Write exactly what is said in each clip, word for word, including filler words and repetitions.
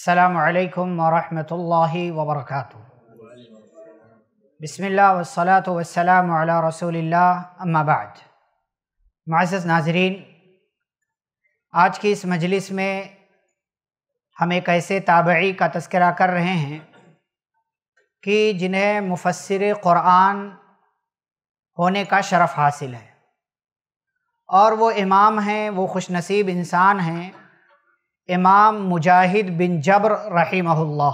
السلام علیکم ورحمۃ اللہ وبرکاتہ۔ بسم اللہ والصلاة والسلام علی رسول اللہ، اما بعد۔ معزز ناظرین، آج کی اس مجلس میں ہم ایک ایسے تابعی کا تذکرہ کر رہے ہیں کہ جنہیں مفسر قرآن ہونے کا شرف حاصل ہے، اور وہ امام ہیں، وہ خوش نصیب انسان ہیں، امام مجاہد بن جبر رحمہ اللہ۔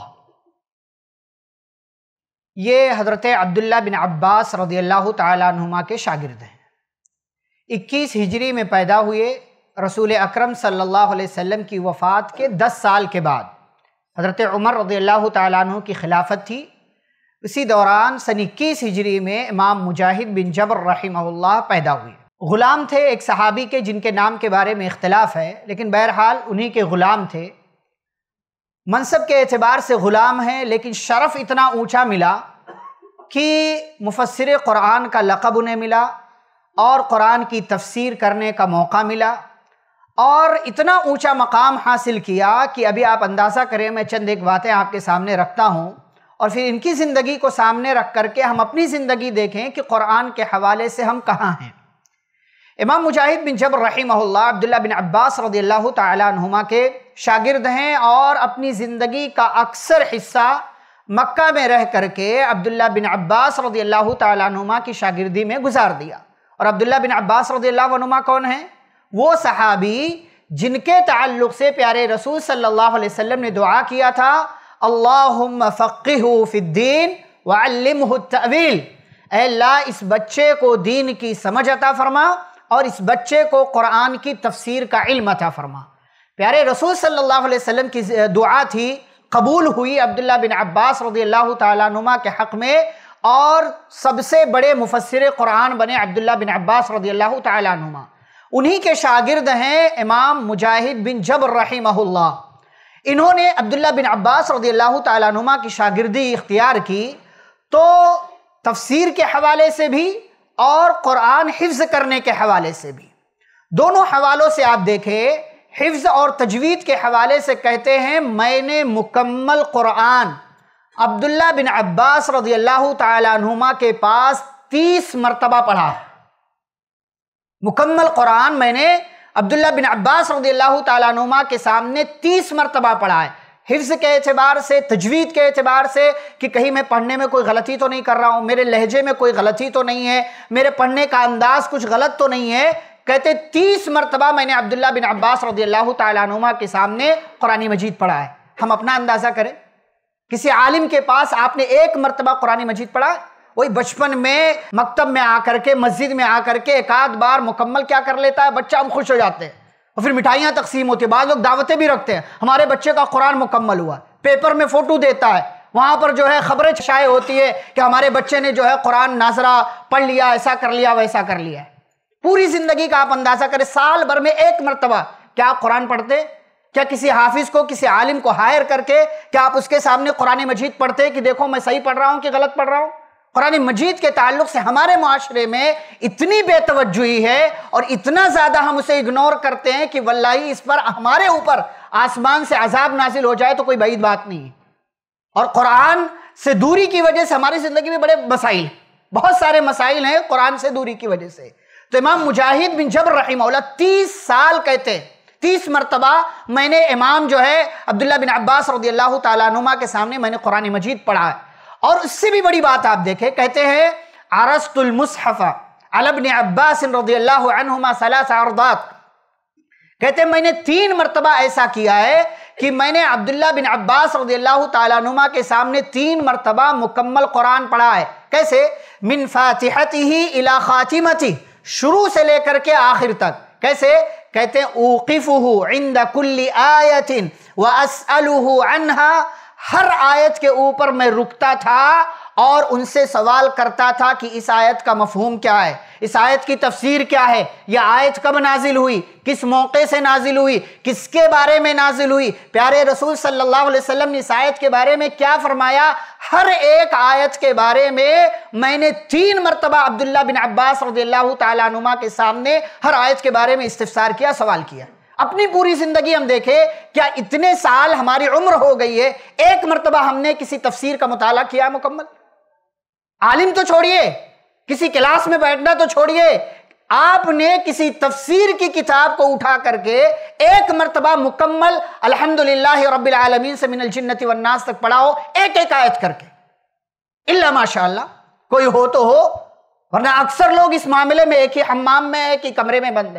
یہ حضرت عبداللہ بن عباس رضی اللہ تعالیٰ عنہما کے شاگرد ہیں۔ اکیس ہجری میں پیدا ہوئے، رسول اکرم صلی اللہ علیہ وسلم کی وفات کے دس سال کے بعد حضرت عمر رضی اللہ تعالیٰ عنہ کی خلافت تھی۔ اسی دوران سن اکیس ہجری میں امام مجاہد بن جبر رحمہ اللہ پیدا ہوئے۔ غلام تھے ایک صحابی کے جن کے نام کے بارے میں اختلاف ہے، لیکن بہرحال انہی کے غلام تھے۔ منصب کے اعتبار سے غلام ہیں، لیکن شرف اتنا اونچا ملا کہ مفسر قرآن کا لقب انہیں ملا، اور قرآن کی تفسیر کرنے کا موقع ملا، اور اتنا اونچا مقام حاصل کیا کہ ابھی آپ اندازہ کریں، میں چند ایک باتیں آپ کے سامنے رکھتا ہوں، اور پھر ان کی زندگی کو سامنے رکھ کر کے ہم اپنی زندگی دیکھیں کہ قرآن کے حوالے سے ہم کہاں ہیں۔ امام مجاہد بن جبر رحمہ اللہ عبداللہ بن عباس رضی اللہ تعالیٰ عنہما کے شاگرد ہیں، اور اپنی زندگی کا اکثر حصہ مکہ میں رہ کر کے عبداللہ بن عباس رضی اللہ تعالیٰ عنہما کی شاگردی میں گزار دیا۔ اور عبداللہ بن عباس رضی اللہ عنہما کون ہیں؟ وہ صحابی جن کے تعلق سے پیارے رسول صلی اللہ علیہ وسلم نے دعا کیا تھا، اللہم فقہہ فی الدین وعلمہ التأویل، اے اللہ اس بچے کو دین کی سمجھ عطا فرما، اور اس بچے کو قرآن کی تفسیر کا علم عطا فرما۔ پیارے رسول صلی اللہ علیہ وسلم کی دعا تھی، قبول ہوئی عبداللہ بن عباس رضی اللہ تعالیٰ عنہما کے حق میں، اور سب سے بڑے مفسر قرآن بنے عبداللہ بن عباس رضی اللہ تعالیٰ عنہما۔ انہی کے شاگرد ہیں امام مجاہد بن جبر رحمہ اللہ۔ انہوں نے عبداللہ بن عباس رضی اللہ تعالیٰ عنہما کی شاگردی اختیار کی، تو تفسیر کے حوالے سے بھی اور قرآن حفظ کرنے کے حوالے سے بھی، دونوں حوالوں سے آپ دیکھیں، حفظ اور تجوید کے حوالے سے کہتے ہیں میں نے مکمل قرآن عبداللہ بن عباس رضی اللہ تعالیٰ عنہما کے پاس تیس مرتبہ پڑھا۔ مکمل قرآن میں نے عبداللہ بن عباس رضی اللہ تعالیٰ عنہما کے سامنے تیس مرتبہ پڑھا ہے، حفظ کے اعتبار سے، تجوید کے اعتبار سے کہ کہیں میں پڑھنے میں کوئی غلطی تو نہیں کر رہا ہوں، میرے لہجے میں کوئی غلطی تو نہیں ہے، میرے پڑھنے کا انداز کچھ غلط تو نہیں ہے۔ کہتے تیس مرتبہ میں نے عبداللہ بن عباس رضی اللہ تعالیٰ عنہما کے سامنے قرآن مجید پڑھا ہے۔ ہم اپنا اندازہ کریں، کسی عالم کے پاس آپ نے ایک مرتبہ قرآن مجید پڑھا ہے؟ وہی بچپن میں مکتب میں آ کر کے، مسجد میں آ کر کے ایک آدھ بار مکمل کیا کر لیتا ہے بچہ، ہم خوش ہو جاتے ہیں، اور پھر مٹھائیاں تقسیم ہوتی ہیں، بعض لوگ دعوتیں بھی رکھتے ہیں، ہمارے بچے کا قرآن مکمل ہوا، پیپر میں فوٹو دیتا ہے، وہاں پر جو ہے خبریں شائع ہوتی ہے کہ ہمارے بچے نے جو ہے قرآن ناظرہ پڑھ لیا، ایسا کر لیا، ویسا کر لیا۔ پوری زندگی کا آپ اندازہ کریں، سال بھر میں ایک مرتبہ کیا آپ قرآن پڑھتے؟ کیا کسی حافظ کو، کسی عالم کو ہائر کر کے کیا آپ اس کے سامنے قرآن مجید پڑھتے کہ دیکھو میں صحیح پڑھ رہا ہوں کہ غلط پڑھ رہا ہوں؟ قرآن مجید کے تعلق سے ہمارے معاشرے میں اتنی بے توجہی ہے، اور اتنا زیادہ ہم اسے اگنور کرتے ہیں کہ واللہ اس پر ہمارے اوپر آسمان سے عذاب نازل ہو جائے تو کوئی بعید بات نہیں ہے۔ اور قرآن سے دوری کی وجہ سے ہماری زندگی میں بڑے مسائل ہیں، بہت سارے مسائل ہیں قرآن سے دوری کی وجہ سے۔ تو امام مجاہد بن جبر رحمہ اللہ تیس سال کہتے ہیں، تیس مرتبہ میں نے امام جو ہے عبداللہ بن عباس رضی اللہ تعالیٰ عنہما کے سامنے میں نے قرآن مجید پڑھا ہے۔ اور اس سے بھی بڑی بات آپ دیکھیں، کہتے ہیں عرضت المصحف علی ابن عباس رضی اللہ عنہما ثلاث عرضات، کہتے ہیں میں نے تین مرتبہ ایسا کیا ہے کہ میں نے عبداللہ بن عباس رضی اللہ تعالیٰ عنہما کے سامنے تین مرتبہ مکمل قرآن پڑھا ہے۔ کیسے؟ من فاتحتہ الی خاتمتہ، شروع سے لے کر کے آخر تک۔ کیسے؟ کہتے ہیں اوقفہ عند کل آیت واسألہ عنہا، ہر آیت کے اوپر میں رکتا تھا اور ان سے سوال کرتا تھا کہ اس آیت کا مفہوم کیا ہے، اس آیت کی تفسیر کیا ہے، یہ آیت کب نازل ہوئی، کس موقع سے نازل ہوئی، کس کے بارے میں نازل ہوئی، پیارے رسول صلی اللہ علیہ وسلم نے اس آیت کے بارے میں کیا فرمایا۔ ہر ایک آیت کے بارے میں میں نے تین مرتبہ عبداللہ بن عباس رضی اللہ تعالیٰ عنہما کے سامنے ہر آیت کے بارے میں استفسار کیا، سوال کیا۔ اپنی پوری زندگی ہم دیکھیں، کیا اتنے سال ہماری عمر ہو گئی ہے، ایک مرتبہ ہم نے کسی تفسیر کا مطالعہ کیا مکمل؟ عالم تو چھوڑیے، کسی کلاس میں بیٹھنا تو چھوڑیے، آپ نے کسی تفسیر کی کتاب کو اٹھا کر کے ایک مرتبہ مکمل الحمدللہ رب العالمین سے من الجنت والناس تک پڑھا ہو، ایک ایک آیت کر کے؟ الا ماشاءاللہ کوئی ہو تو ہو، ورنہ اکثر لوگ اس معاملے میں ایک ہی حمام میں ایک ہی کمرے میں بند ہیں۔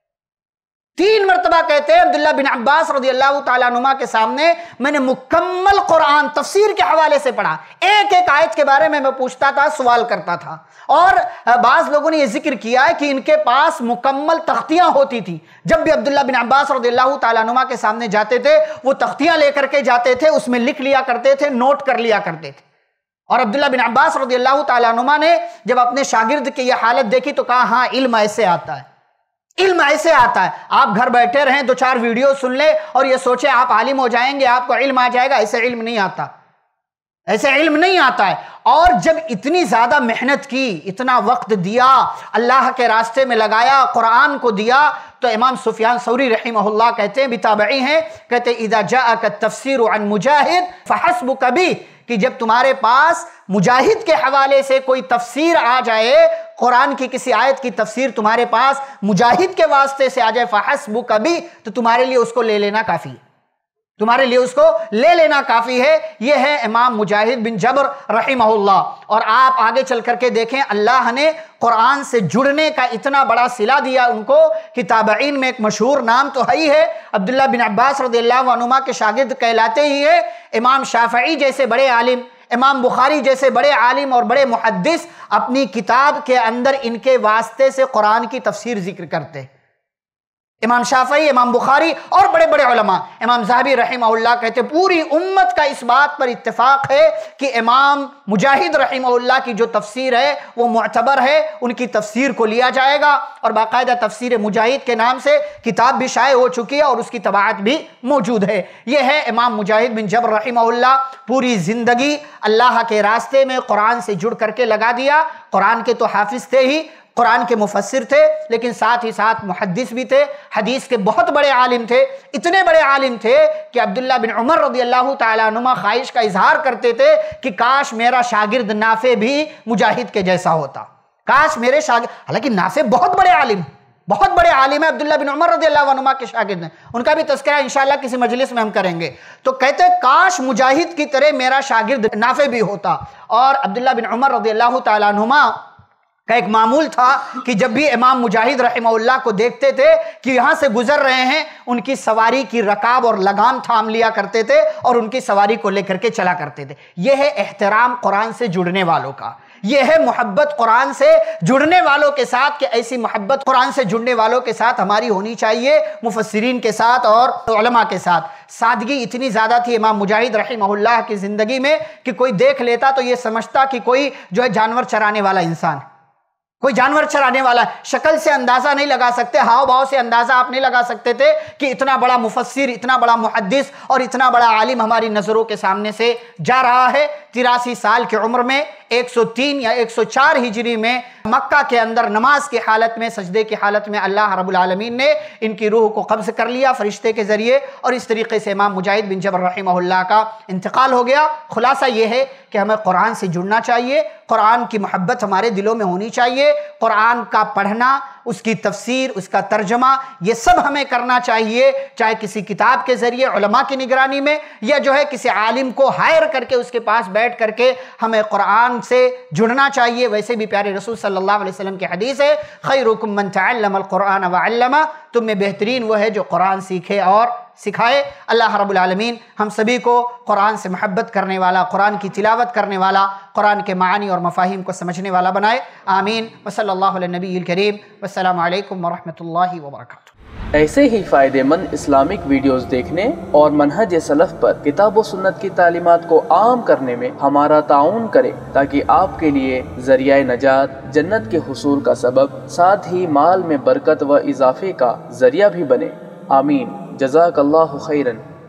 تین مرتبہ کہتے ہیں عبداللہ بن عباس رضی اللہ تعالیٰ عنہما کے سامنے میں نے مکمل قرآن تفسیر کے حوالے سے پڑھا، ایک ایک آیت کے بارے میں میں پوچھتا تھا، سوال کرتا تھا۔ اور بعض لوگوں نے یہ ذکر کیا ہے کہ ان کے پاس مکمل تختیاں ہوتی تھی، جب بھی عبداللہ بن عباس رضی اللہ تعالیٰ عنہما کے سامنے جاتے تھے وہ تختیاں لے کر کے جاتے تھے، اس میں لکھ لیا کرتے تھے، نوٹ کر لیا کرتے تھے۔ اور عبداللہ بن عباس رضی اللہ تعالیٰ عنہما نے جب اپنے شاگرد کی یہ حالت دیکھی تو کہا ہاں علم ایسے آتا ہے، علم ایسے آتا ہے۔ آپ گھر بیٹھے رہیں، دو چار ویڈیو سن لیں اور یہ سوچیں آپ عالم ہو جائیں گے، آپ کو علم آ جائے گا، ایسے علم نہیں آتا، ایسے علم نہیں آتا ہے۔ اور جب اتنی زیادہ محنت کی، اتنا وقت دیا، اللہ کے راستے میں لگایا، قرآن کو دیا، تو امام سفیان ثوری رحمہ اللہ کہتے ہیں، بتابعی ہیں، کہتے ہیں اذا جاءک التفسیر عن مجاہد فحسبک بھی، کہ جب تمہارے پاس مجاہد کے حوالے سے کوئی تفسیر آ جائے، قرآن کی کسی آیت کی تفسیر تمہارے پاس مجاہد کے واسطے سے آ جائے، فحسبک بھی، تو تمہارے لیے اس کو لے لینا کافی ہے، تمہارے لیے اس کو لے لینا کافی ہے۔ یہ ہے امام مجاہد بن جبر رحمہ اللہ۔ اور آپ آگے چل کر کے دیکھیں، اللہ نے قرآن سے جڑنے کا اتنا بڑا صلہ دیا ان کو کہ تابعین میں ایک مشہور نام تو ہے ہی ہے، عبداللہ بن عباس رضی اللہ عنہما کے شاگرد کہلاتے ہی ہے۔ امام شافعی جیسے بڑے عالم، امام بخاری جیسے بڑے عالم اور بڑے محدث اپنی کتاب کے اندر ان کے واسطے سے قرآن کی تفسیر ذکر کرتے۔ امام شافعی، امام بخاری اور بڑے بڑے علماء، امام ذہبی رحمہ اللہ کہتے پوری امت کا اس بات پر اتفاق ہے کہ امام مجاہد رحمہ اللہ کی جو تفسیر ہے وہ معتبر ہے، ان کی تفسیر کو لیا جائے گا۔ اور باقاعدہ تفسیر مجاہد کے نام سے کتاب بھی شائع ہو چکی ہے اور اس کی طباعت بھی موجود ہے۔ یہ ہے امام مجاہد بن جبر رحمہ اللہ، پوری زندگی اللہ کے راستے میں قرآن سے جڑ کر کے لگا دیا۔ قرآن کے تو حافظ تھے ہی، قرآن کے مفسر تھے، لیکن ساتھ ہی ساتھ محدث بھی تھے، حدیث کے بہت بڑے عالم تھے، اتنے بڑے عالم تھے کہ عبداللہ بن عمر رضی اللہ تعالیٰ عنہما خواہش کا اظہار کرتے تھے کہ کاش میرا شاگرد نافع بھی مجاہد کے جیسا ہوتا، کاش میرے شاگرد، حالانکہ نافع بہت بڑے عالم، بہت بڑے عالم ہیں، عبداللہ بن عمر رضی اللہ عنہما کے شاگرد ہیں، ان کا بھی تذکرہ انشاءاللہ کسی مجلس میں ہم کریں گے۔ تو کہتے کاش مجاہد کی طرح میرا شاگرد نافع بھی ہوتا۔ اور عبداللہ بن عمر رضی اللہ تعالیٰ عنہما کا ایک معمول تھا کہ جب بھی امام مجاہد رحمہ اللہ کو دیکھتے تھے کہ یہاں سے گزر رہے ہیں، ان کی سواری کی رکاب اور لگام تھام لیا کرتے تھے اور ان کی سواری کو لے کر کے چلا کرتے تھے۔ یہ ہے احترام قرآن سے جڑنے والوں کا، یہ ہے محبت قرآن سے جڑنے والوں کے ساتھ، کہ ایسی محبت قرآن سے جڑنے والوں کے ساتھ ہماری ہونی چاہیے، مفسرین کے ساتھ اور علماء کے ساتھ۔ سادگی اتنی زیادہ تھی امام مجاہد رحمہ اللہ کی زندگی میں کہ کوئی دیکھ لیتا تو یہ سمجھتا کہ کوئی جو ہے جانور چرانے والا انسان، کوئی جانور چرانے والا، شکل سے اندازہ نہیں لگا سکتے، ہاؤ بھاؤ سے اندازہ آپ نہیں لگا سکتے تھے کہ اتنا بڑا مفسر، اتنا بڑا محدث اور اتنا بڑا عالم ہماری نظروں کے سامنے سے جا رہا ہے۔ تراسی سال کی عمر میں ایک سو تین یا ایک سو چار ہجری میں مکہ کے اندر نماز کی حالت میں، سجدے کی حالت میں اللہ رب العالمین نے ان کی روح کو قبض کر لیا فرشتے کے ذریعے، اور اس طریقے سے امام مجاہد بن جبر رحمہ اللہ کا انتقال ہو گیا۔ خلاصہ یہ ہے کہ ہمیں قرآن سے جڑنا چاہیے، قرآن کی محبت ہمارے دلوں میں ہونی چاہیے، قرآن کا پڑھنا، اس کی تفسیر، اس کا ترجمہ، یہ سب ہمیں کرنا چاہیے، چاہے کسی کتاب کے ذریعے علماء کی نگرانی میں، یا جو ہے کسی عالم کو ہائر کر کے اس کے پاس بیٹھ کر کے ہمیں قرآن سے جڑنا چاہیے۔ ویسے بھی پیارے رسول صلی اللہ علیہ وسلم کی حدیث ہے، خیرکم من تعلم القرآن وعلمہ، تم میں بہترین وہ ہے جو قرآن سیکھے اور سکھائے۔ اللہ رب العالمین ہم سبھی کو قرآن سے محبت کرنے والا، قرآن کی تلاوت کرنے والا، قرآن کے معانی اور مفاہیم کو سمجھنے والا بنائے، آمین۔ وصلی اللہ علی النبی الکریم، والسلام علیکم ورحمۃ اللہ وبرکاتہ۔ ایسے ہی فائدہ مند اسلامک ویڈیوز دیکھنے اور منہج سلف پر کتاب و سنت کی تعلیمات کو عام کرنے میں ہمارا تعاون کریں، تاکہ آپ کے لیے ذریعہ نجات، جنت کے حصول کا سبب، ساتھ ہی مال میں برکت و اضافے کا ذریعہ بھی بنے، آمین۔ جزاک اللہ خیرن۔